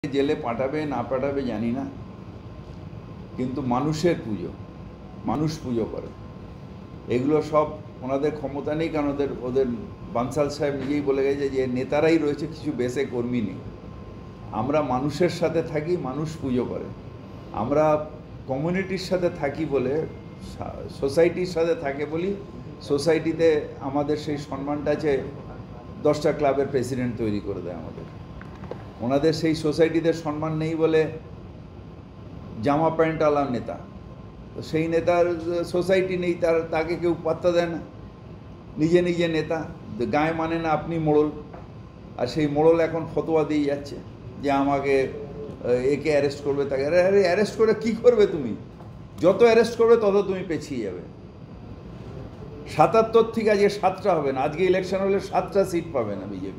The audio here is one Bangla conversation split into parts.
জেলে পাঠাবে না পাঠাবে জানি না, কিন্তু মানুষের পুজো, মানুষ পুজো করে, এগুলো সব ওনাদের ক্ষমতা নেই। কারণ ওদের বানসাল সাহেব নিজেই বলে গেছে যে নেতারাই রয়েছে, কিছু বেসে কর্মী নেই। আমরা মানুষের সাথে থাকি, মানুষ পুজো করে। আমরা কমিউনিটির সাথে থাকি বলে, সোসাইটির সাথে থাকে বলি, সোসাইটিতে আমাদের সেই সম্মানটা আছে। 10টা ক্লাবের প্রেসিডেন্ট তৈরি করে দেয় আমাদের। ওনাদের সেই সোসাইটিতে সম্মান নেই বলে জামা প্যান্ট আলা নেতা, তো সেই নেতার সোসাইটি নেই, তাকে কেউ পাত্তা দেয় না। নিজে নিজে নেতা, গায়ে মানে না আপনি মোড়ল, আর সেই মোড়ল এখন ফতোয়া দিয়ে যাচ্ছে যে আমাকে একে অ্যারেস্ট করবে, তাকে। আরে অ্যারেস্ট করে কি করবে তুমি? যত অ্যারেস্ট করবে তত তুমি পেছিয়ে যাবে। 77 থেকে আজকে 7টা হবে না, আজকে ইলেকশন হলে 7টা সিট পাবে না বিজেপি।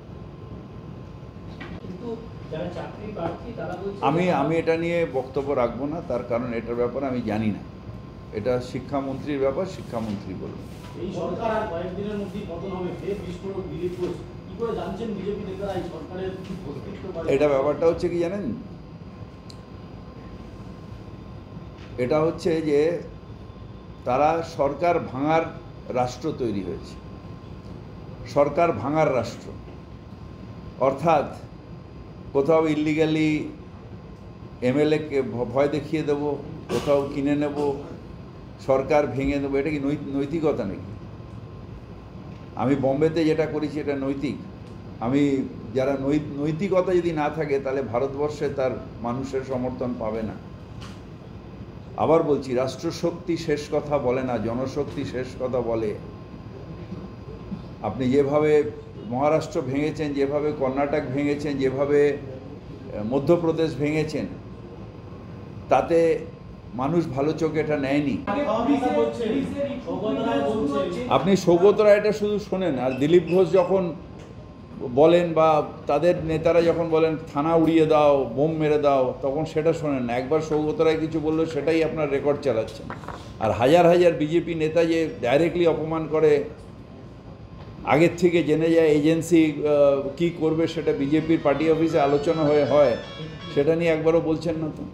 আমি এটা নিয়ে বক্তব্য রাখবো না, তার কারণ এটার ব্যাপারে আমি জানি না। এটা শিক্ষামন্ত্রীর ব্যাপার, শিক্ষামন্ত্রী বলবেন। এই সরকার আর কয়েকদিনের মধ্যেই পতন হবে, বিস্ফোরক দিলীপ ঘোষ কি করে জানছেন বিজেপি নেতারা এই সরকারের অস্তিত্ব? এটা ব্যাপারটা হচ্ছে কি জানেন, এটা হচ্ছে যে তারা সরকার ভাঙার রাষ্ট্র তৈরি হয়েছে, সরকার ভাঙার রাষ্ট্র। অর্থাৎ কোথাও ইলিগালি এমএলএকে ভয় দেখিয়ে দেবো, কোথাও কিনে নেব, সরকার ভেঙে দেবো। এটা কি নৈতিকতা নাকি? আমি বোম্বেতে যেটা করেছি এটা নৈতিক? আমি যারা নৈতিকতা যদি না থাকে তাহলে ভারতবর্ষে তার মানুষের সমর্থন পাবে না। আবার বলছি, রাষ্ট্রশক্তি শেষ কথা বলে না, জনশক্তি শেষ কথা বলে। আপনি যেভাবে মহারাষ্ট্র ভেঙেছেন, যেভাবে কর্ণাটক ভেঙেছেন, যেভাবে মধ্যপ্রদেশ ভেঙেছেন, তাতে মানুষ ভালো চোখে এটা নেয়নি। আপনি সৌগত রায়টা শুধু শোনেন, আর দিলীপ ঘোষ যখন বলেন বা তাদের নেতারা যখন বলেন থানা উড়িয়ে দাও, বোম মেরে দাও, তখন সেটা শোনেন না। একবার সৌগত রায় কিছু বললো, সেটাই আপনার রেকর্ড চালাচ্ছেন। আর হাজার হাজার বিজেপি নেতা যে ডাইরেক্টলি অপমান করে, আগের থেকে জেনে যায় এজেন্সি কি করবে, সেটা বিজেপির পার্টি অফিসে আলোচনা হয়, সেটা নিয়ে একবারও বলছেন না তো।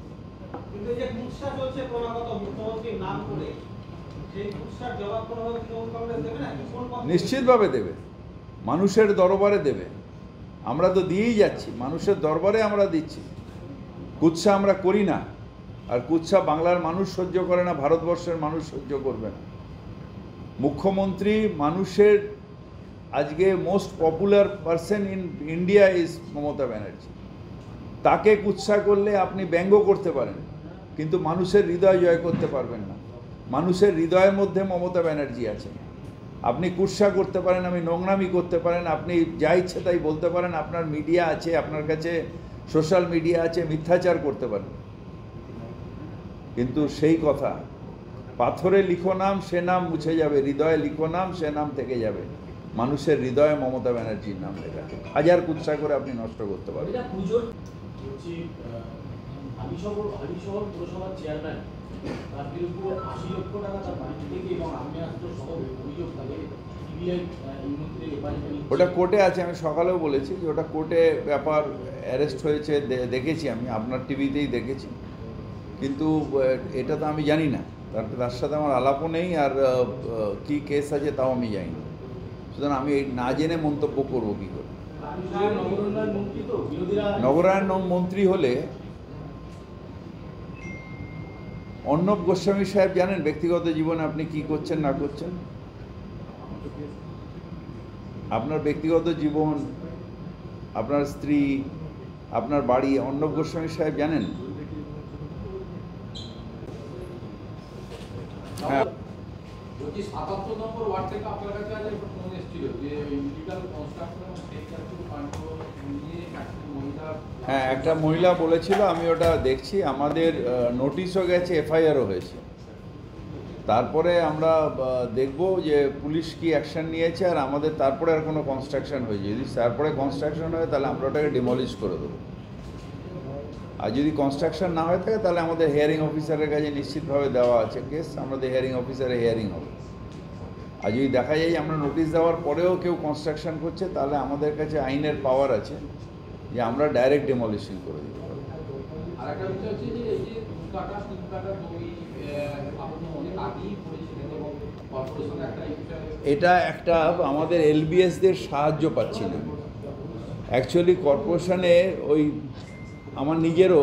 নিশ্চিতভাবে দেবে, মানুষের দরবারে দেবে। আমরা তো দিয়েই যাচ্ছি, মানুষের দরবারে আমরা দিচ্ছি। কুৎসা আমরা করি না, আর কুৎসা বাংলার মানুষ সহ্য করে না, ভারতবর্ষের মানুষ সহ্য করবে না। মুখ্যমন্ত্রী মানুষের আজকে most popular person in India is Mamata Banerjee. তাকে কুৎসা করলে আপনি ব্যঙ্গ করতে পারেন, কিন্তু মানুষের হৃদয় জয় করতে পারবেন না। মানুষের হৃদয়ের মধ্যে মমতা ব্যানার্জি আছে। আপনি কুৎসা করতে পারেন, আপনি নোংরামি করতে পারেন, আপনি যা ইচ্ছে তাই বলতে পারেন, আপনার মিডিয়া আছে, আপনার কাছে সোশ্যাল মিডিয়া আছে, মিথ্যাচার করতে পারেন, কিন্তু সেই কথা পাথরে লিখো নাম, সে নাম মুছে যাবে, হৃদয়ে লিখো নাম, সে নাম থেকে যাবে। মানুষের হৃদয়ে মমতা ব্যানার্জির নাম লেখা, হাজার কুৎসা করে আপনি নষ্ট করতে পারবেন। ওটা কোর্টে আছে, আমি সকালেও বলেছি যে ওটা কোর্টে ব্যাপার, অ্যারেস্ট হয়েছে দেখেছি, আমি আপনার টিভিতেই দেখেছি, কিন্তু এটা তো আমি জানি না, তার সাথে আমার আলাপও নেই, আর কি কেস আছে তাও আমি জানি না। সুতরাং আমি না জেনে মন্তব্য করবো কী করে। নগরায়ণ মন্ত্রী হলে অর্ণব গোস্বামী সাহেব জানেন ব্যক্তিগত জীবনে আপনি কি করছেন না করছেন? আপনার ব্যক্তিগত জীবন, আপনার স্ত্রী, আপনার বাড়ি, অর্ণব গোস্বামী সাহেব জানেন? হ্যাঁ, হ্যাঁ, একটা মহিলা বলেছিল, আমি ওটা দেখছি, আমাদের নোটিশও গেছে, এফআইআরও হয়েছে। তারপরে আমরা দেখব যে পুলিশ কি অ্যাকশন নিয়েছে, আর আমাদের তারপরে আর কোনো কনস্ট্রাকশন হয়েছে, যদি তারপরে কনস্ট্রাকশন হয় তাহলে আমরা ওটাকে ডিমলিশ করে দেবো। আর যদি কনস্ট্রাকশন না হয়ে থাকে তাহলে আমাদের হিয়ারিং অফিসারের কাছে নিশ্চিতভাবে দেওয়া আছে কেস, আমাদের হিয়ারিং অফিসারে হিয়ারিং হবে। আর যদি দেখা যায় আমরা নোটিশ দেওয়ার পরেও কেউ কনস্ট্রাকশন করছে, তাহলে আমাদের কাছে আইনের পাওয়ার আছে, যে আমরা ডাইরেক্ট ডেমলিশন করে দিতে পারবো। আর একটা বিষয় হচ্ছে যে এই যে 2 কাঠা 3 কাঠা জমি আপনি অনেক আগেই করেছিলেন এবং কর্পোরেশন একটা এই বিষয়ে এটা একটা আমাদের এলবিএসদের সাহায্য পাচ্ছি না অ্যাকচুয়ালি কর্পোরেশনে ওই আমার নিজেরও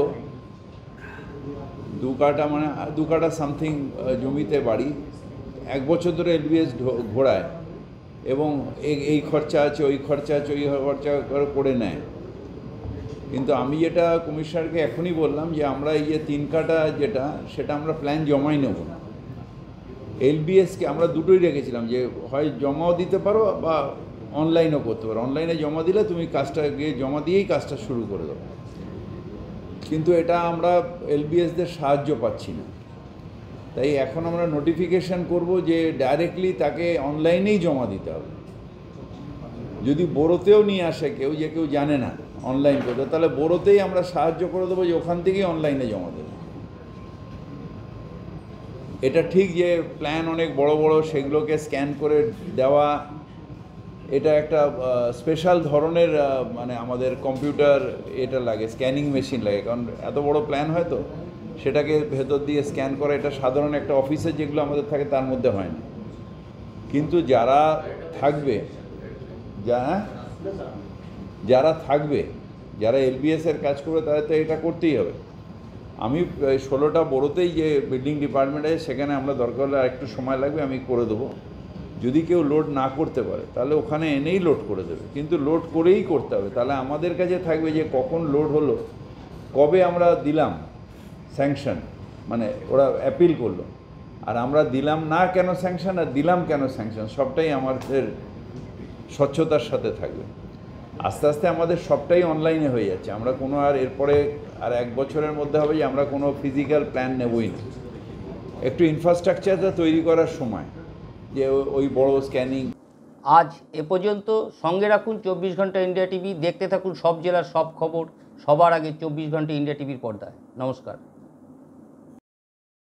2 কাঠা মানে 2 কাঠা সামথিং জমিতে বাড়ি 1 বছর ধরে এলবিএস ঘোরায় এবং এই খরচা আছে ওই খরচা আছে ওই খরচা করে নেয়। কিন্তু আমি যেটা কমিশনারকে এখনই বললাম যে আমরা এই যে 3 কাঠা যেটা সেটা আমরা প্ল্যান জমাই নেব না, এলবিএসকে আমরা দুটোই রেখেছিলাম যে হয় জমাও দিতে পারো বা অনলাইনও করতে পারো, অনলাইনে জমা দিলে তুমি কাজটা গিয়ে জমা দিয়েই কাজটা শুরু করে দেবো। কিন্তু এটা আমরা এলবিএসদের সাহায্য পাচ্ছি না, তাই এখন আমরা নোটিফিকেশান করব যে ডাইরেক্টলি তাকে অনলাইনেই জমা দিতে হবে। যদি বোরোতেও নিয়ে আসে কেউ যে কেউ জানে না অনলাইন করতে, তাহলে বোরোতেই আমরা সাহায্য করে দেবো যে ওখান থেকেই অনলাইনে জমা দেবে। এটা ঠিক যে প্ল্যান অনেক বড় বড় সেগুলোকে স্ক্যান করে দেওয়া, এটা একটা স্পেশাল ধরনের মানে আমাদের কম্পিউটার এটা লাগে, স্ক্যানিং মেশিন লাগে, কারণ এত বড় প্ল্যান হয় তো সেটাকে ভেতর দিয়ে স্ক্যান করা এটা সাধারণ একটা অফিসে যেগুলো আমাদের থাকে তার মধ্যে হয় না। কিন্তু যারা থাকবে যারা এলবিএসের কাজ করবে তাদের তো এটা করতেই হবে। আমি 16টা বোরোতেই যে বিল্ডিং ডিপার্টমেন্ট আছে সেখানে আমরা দরকার হলে আরেকটু সময় লাগবে, আমি করে দেবো। যদি কেউ লোড না করতে পারে তাহলে ওখানে এনেই লোড করে দেবে, কিন্তু লোড করেই করতে হবে। তাহলে আমাদের কাছে থাকবে যে কখন লোড হলো, কবে আমরা দিলাম স্যাংশন, মানে ওরা অ্যাপিল করলো, আর আমরা দিলাম না কেন স্যাংশন আর দিলাম কেন স্যাংশন, সবটাই আমাদের স্বচ্ছতার সাথে থাকবে। আস্তে আস্তে আমাদের সবটাই অনলাইনে হয়ে যাচ্ছে, আমরা কোনো আর এরপরে আর 1 বছরের মধ্যে হবে যে আমরা কোনো ফিজিক্যাল প্ল্যান নেবই না। একটু ইনফ্রাস্ট্রাকচারটা তৈরি করার সময় যে ওই বড় স্ক্যানিং। আজ এ পর্যন্ত। সঙ্গে রাখুন 24 ঘন্টা ইন্ডিয়া টিভি, দেখতে থাকুন সব জেলার সব খবর সবার আগে 24 ঘন্টা ইন্ডিয়া টিভির পর্দায়। নমস্কার।